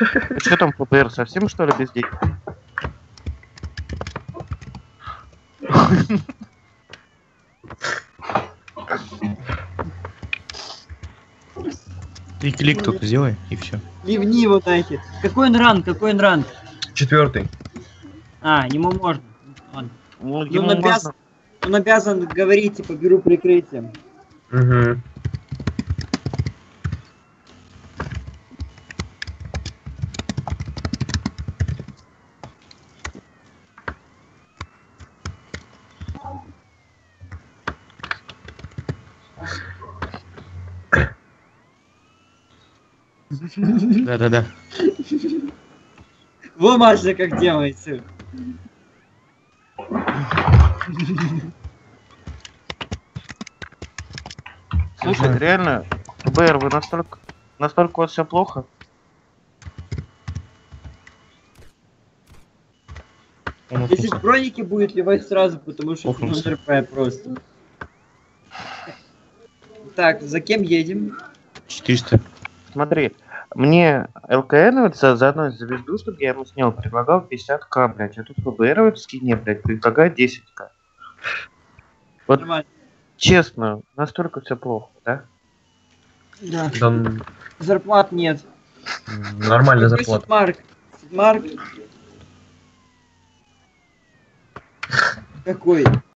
Что там ФБР, совсем что ли без денег? Ты клик только сделай, и все. Ливни его дайте. Какой он ранг? Какой он ранг? 4-й. А, ему можно. Ладно. Ну, Ну, ему он обязан, он обязан говорить, типа, беру прикрытие. Угу. Да-да-да. Во, Маша, как делается. Слушай, реально, ФБР, вы настолько у вас все плохо? Он Если упнулся. броники будет ливать сразу, потому что это Охнулся. РП просто. Так, за кем едем? 400. Смотри, мне ЛКН за одну звезду, чтобы я ему снял, предлагал 50к, блядь, а тут ФБР в скине, блядь, предлагает 10к. Вот Нормально. честно, настолько все плохо, да? Да. Да, Зарплат нет. нормальная Какой зарплата. Сидмарк? Сидмарк? Какой?